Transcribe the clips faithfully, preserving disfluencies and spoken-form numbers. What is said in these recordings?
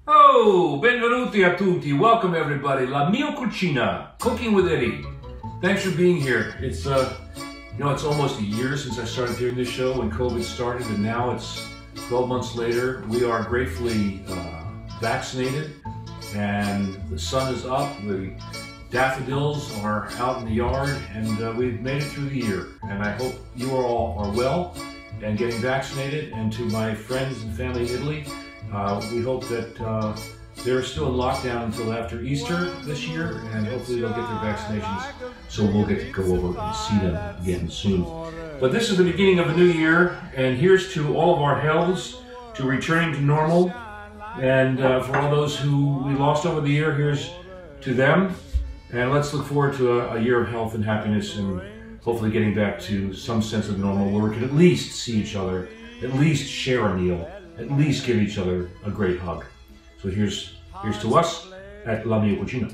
Oh, benvenuti a tutti. Welcome everybody. La mia cucina, cooking with Eddie. Thanks for being here. It's uh, you know, it's almost a year since I started doing this show when COVID started, and now it's twelve months later. We are gratefully uh, vaccinated, and the sun is up. The daffodils are out in the yard, and uh, we've made it through the year. And I hope you all are well and getting vaccinated. And to my friends and family in Italy, Uh, we hope that uh, they're still in lockdown until after Easter this year, and hopefully they'll get their vaccinations so we'll get to go over and see them again soon. But this is the beginning of a new year, and here's to all of our healths, to returning to normal, and uh, for all those who we lost over the year, here's to them. And let's look forward to a, a year of health and happiness, and hopefully getting back to some sense of normal where we can at least see each other, at least share a meal, at least give each other a great hug. So here's here's to us at La Mia Cucina.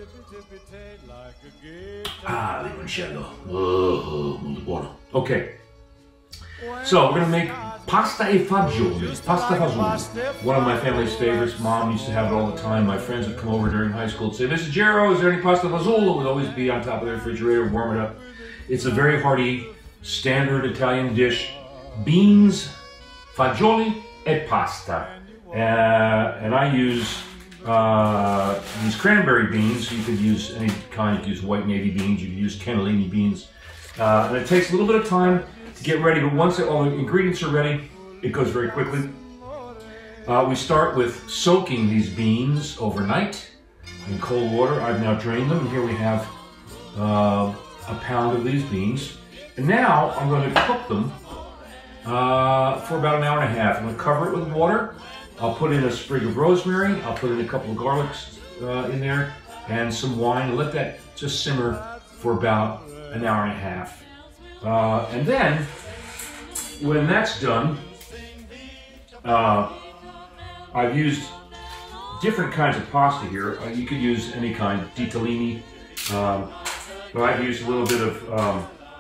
Ah, limoncello. Oh, molto buono. Okay. So we're gonna make pasta e fagioli. Pasta fagioli. One of my family's favorites. Mom used to have it all the time. My friends would come over during high school and say, "Mister Gero, is there any pasta fagioli?" It would always be on top of the refrigerator, warm it up. It's a very hearty, standard Italian dish. Beans, fagioli, and pasta, uh, and I use uh, these cranberry beans. You could use any kind. You could use white navy beans. You could use cannellini beans, uh, and it takes a little bit of time to get ready. But once all the ingredients are ready, it goes very quickly. Uh, we start with soaking these beans overnight in cold water. I've now drained them, and here we have uh, a pound of these beans. And now I'm going to cook them Uh, for about an hour and a half. I'm going to cover it with water. I'll put in a sprig of rosemary. I'll put in a couple of garlics uh, in there and some wine. And let that just simmer for about an hour and a half. Uh, and then, when that's done, uh, I've used different kinds of pasta here. Uh, you could use any kind, ditallini. Um, but I've used a little bit of um,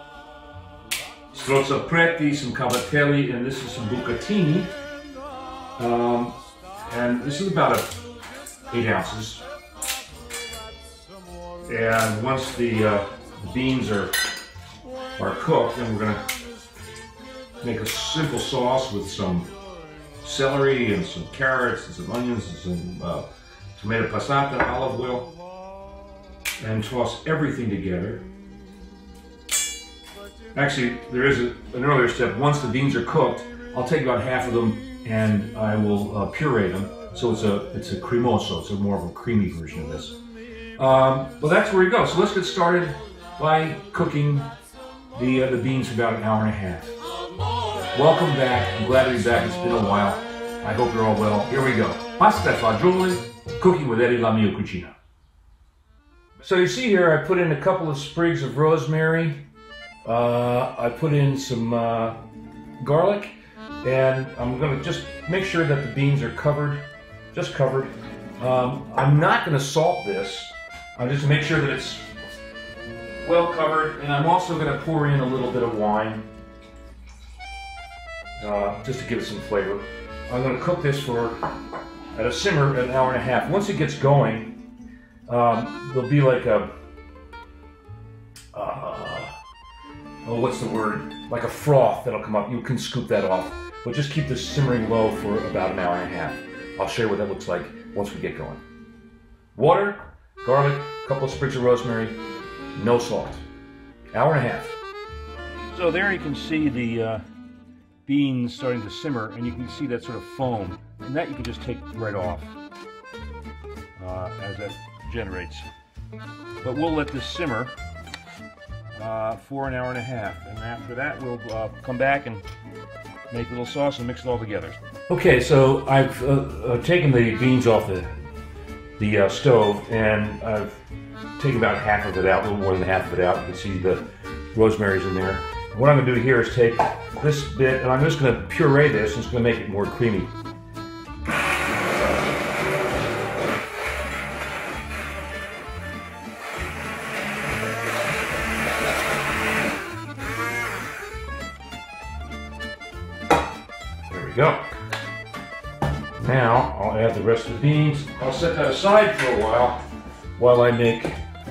soffritto, some cavatelli, and this is some bucatini. Um, and this is about a, eight ounces. And once the, uh, the beans are, are cooked, then we're going to make a simple sauce with some celery and some carrots and some onions and some uh, tomato passata, olive oil, and toss everything together. Actually, there is a, an earlier step. Once the beans are cooked, I'll take about half of them and I will uh, puree them. So it's a it's a cremoso. It's a more of a creamy version of this. Um, well, that's where we go. So let's get started by cooking the uh, the beans for about an hour and a half. Welcome back. I'm glad to be back. It's been a while. I hope you're all well. Here we go. Pasta fagioli, cooking with Eddie La Mia Cucina. So you see here, I put in a couple of sprigs of rosemary. Uh, I put in some uh, garlic, and I'm going to just make sure that the beans are covered, just covered. Um, I'm not going to salt this. I'm just to make sure that it's well covered, and I'm also going to pour in a little bit of wine, uh, just to give it some flavor. I'm going to cook this for at a simmer an hour and a half. Once it gets going, um, there'll be like a uh, oh, what's the word? Like a froth that'll come up. You can scoop that off. But just keep this simmering low for about an hour and a half. I'll show you what that looks like once we get going. Water, garlic, a couple of sprigs of rosemary, no salt. Hour and a half. So there you can see the uh, beans starting to simmer, and you can see that sort of foam. And that you can just take right off uh, as that generates. But we'll let this simmer Uh, for an hour and a half, and after that we'll uh, come back and make a little sauce and mix it all together. Okay, so I've uh, uh, taken the beans off the the uh, stove, and I've taken about half of it out, a little more than half of it out. You can see the rosemary's in there. What I'm going to do here is take this bit, and I'm just going to puree this, and it's going to make it more creamy. Go. Now I'll I'll add the rest of the beans. I'll set that aside for a while while I make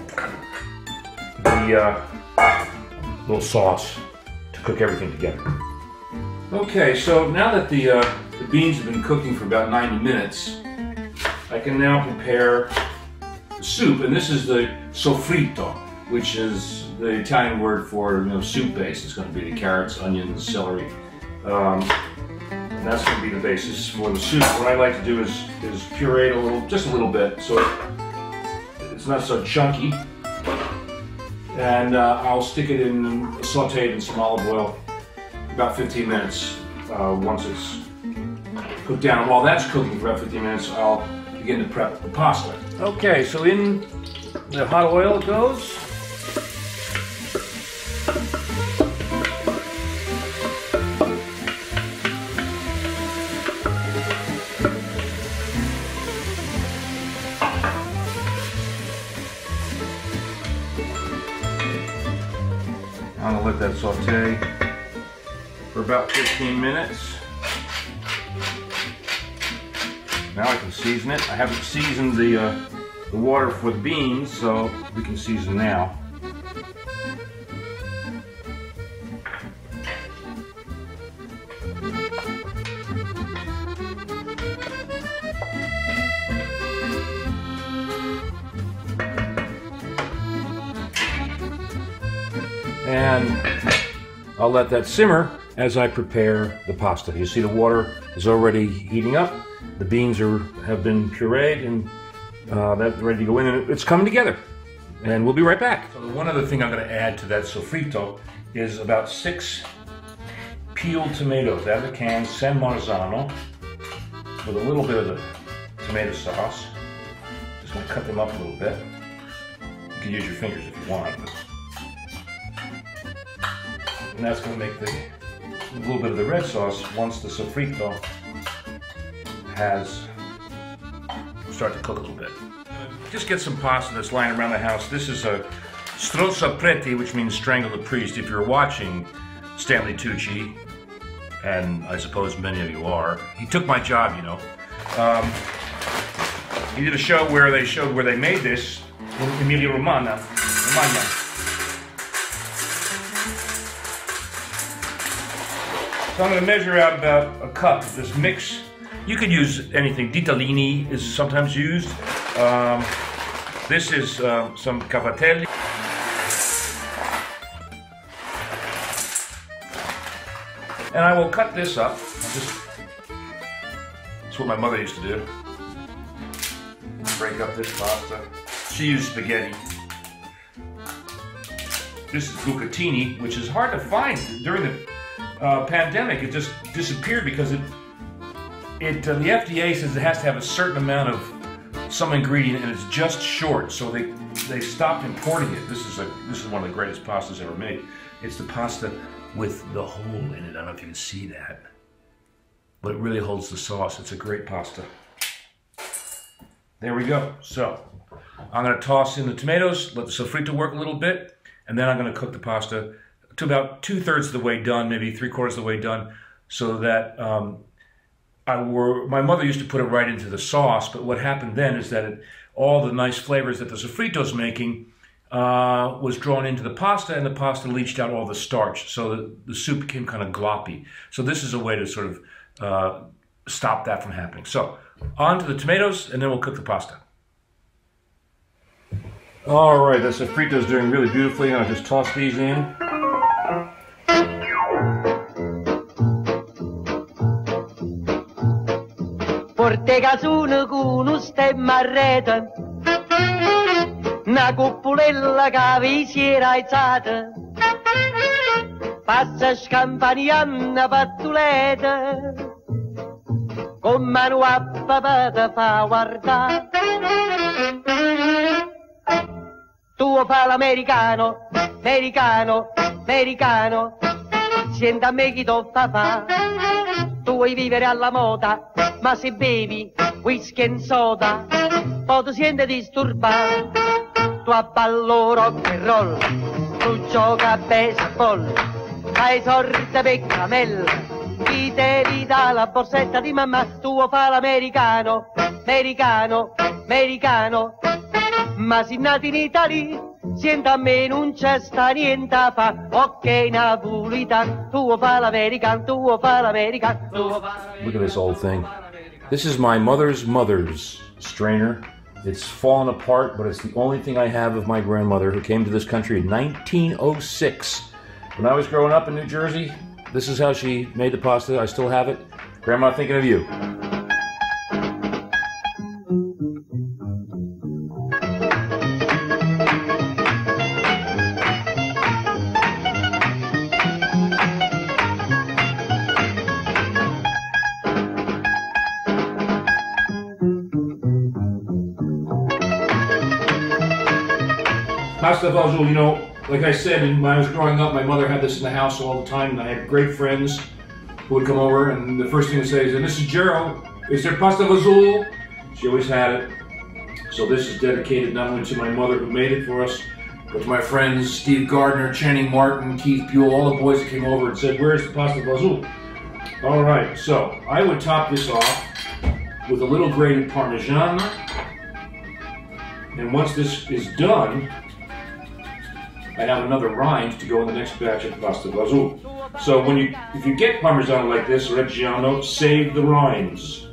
the uh, little sauce to cook everything together. Okay, so now that the, uh, the beans have been cooking for about ninety minutes, I can now prepare the soup, and this is the soffritto, which is the Italian word for, you know, soup base. It's going to be the carrots, onions, celery. Um, and that's going to be the basis for the soup. What I like to do is, is puree it a little, just a little bit, so it's not so chunky. And uh, I'll stick it in, saute it in some olive oil for about fifteen minutes. Uh, once it's cooked down, while that's cooking for about fifteen minutes, I'll begin to prep the pasta. Okay, so in the hot oil it goes. I'm gonna let that saute for about fifteen minutes. Now I can season it. I haven't seasoned the, uh, the water for the beans, so we can season now. And I'll let that simmer as I prepare the pasta. You see the water is already heating up. The beans are have been pureed and uh, that's ready to go in, and it's coming together. And we'll be right back. So one other thing I'm going to add to that soffritto is about six peeled tomatoes out of the can, San Marzano, with a little bit of the tomato sauce. Just going to cut them up a little bit. You can use your fingers if you want. And that's going to make the, a little bit of the red sauce once the soffritto has start to cook a little bit. Just get some pasta that's lying around the house. This is a strozza preti, which means strangle the priest. If you're watching Stanley Tucci, and I suppose many of you are, he took my job, you know. Um, he did a show where they showed where they made this in Emilia Romagna. Romagna. So I'm going to measure out about a cup of this mix. You could use anything. Ditallini is sometimes used. Um, this is uh, some cavatelli. And I will cut this up. Just, that's what my mother used to do. Break up this pasta. She used spaghetti. This is bucatini, which is hard to find during the uh, pandemic. It just disappeared because it, it uh, the F D A says it has to have a certain amount of some ingredient, and it's just short, so they they stopped importing it. This is a this is one of the greatest pastas ever made. It's the pasta with the hole in it. I don't know if you can see that, but it really holds the sauce. It's a great pasta. There we go. So I'm going to toss in the tomatoes, let the soffritto work a little bit, and then I'm going to cook the pasta to about two-thirds of the way done, maybe three-quarters of the way done, so that um, I were, my mother used to put it right into the sauce, but what happened then is that it, all the nice flavors that the soffritto's making uh, was drawn into the pasta, and the pasta leached out all the starch, so the, the soup became kind of gloppy. So this is a way to sort of uh, stop that from happening. So on to the tomatoes, and then we'll cook the pasta. All right, the soffritto's doing really beautifully. I'll just toss these in. Porte casune con un stemma a rete, una cuppolella che vi si era alzata, passa scampanianna pattuleta, con mano a papà te fa guardare. Tu fa l'americano, americano, americano, senta a me chi t'ho fa fa. Tu vuoi vivere alla moda, ma se bevi whisky e soda, poi ti senti disturbato. Tu abballo rock and roll, tu gioca a baseball, fai sorte per camella, chi te li dà la borsetta di mamma, tuo fa l'americano, americano, americano. Ma si nati in Italia, sienta a me non c'è sta niente a fa, ok napolitan, tuo fa l'american, tuo fa l'american, tuo fa l'american. Look at this old thing. This is my mother's mother's strainer. It's fallen apart, but it's the only thing I have of my grandmother who came to this country in nineteen oh six. When I was growing up in New Jersey, this is how she made the pasta. I still have it. Grandma, thinking of you. Pasta fagioli, you know, like I said, when I was growing up, my mother had this in the house all the time, and I had great friends who would come over, and the first thing to say is, and this is Gero, is there pasta fagioli? She always had it. So this is dedicated not only to my mother who made it for us, but to my friends, Steve Gardner, Channing Martin, Keith Buell, all the boys that came over and said, where's the pasta fagioli? All right, so I would top this off with a little grated Parmigiano, and once this is done, I have another rind to go in the next batch of pasta fagioli. So when you, if you get Parmigiano like this, Reggiano, save the rinds.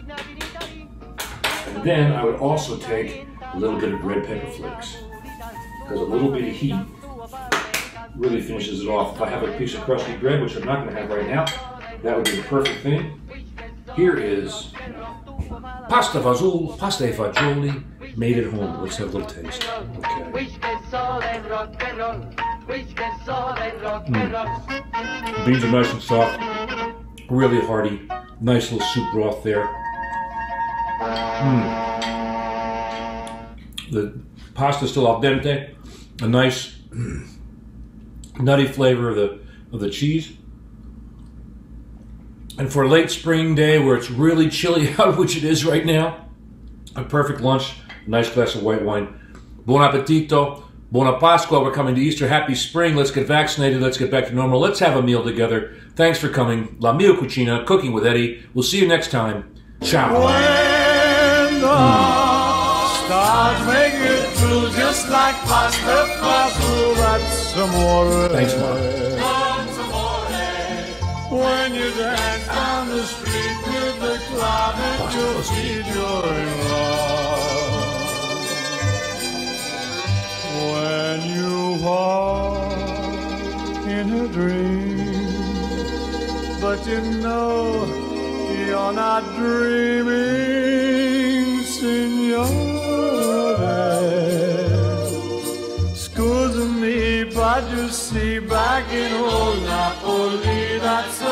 And then I would also take a little bit of red pepper flakes, because a little bit of heat really finishes it off. If I have a piece of crusty bread, which I'm not going to have right now, that would be the perfect thing. Here is pasta fagioli, pasta e fagioli, made at home. Let's have a little taste. Okay. Mm. Beans are nice and soft, really hearty. Nice little soup broth there. Mm. The pasta still al dente. A nice nutty flavor of the of the cheese. And for a late spring day where it's really chilly out, which it is right now, a perfect lunch, a nice glass of white wine. Buon appetito, buona Pasqua, we're coming to Easter, happy spring, let's get vaccinated, let's get back to normal, let's have a meal together. Thanks for coming. La mia cucina, cooking with Eddie. We'll see you next time. Ciao. When the mm. stars make it through just like pasta fagioli, that's amore. Thanks, Mom. When you dance down the street with the crowd at your feet, you're in love. When you walk in a dream, but you know you're not dreaming, signore. Scusa me, but you see, back in old Napoli, that's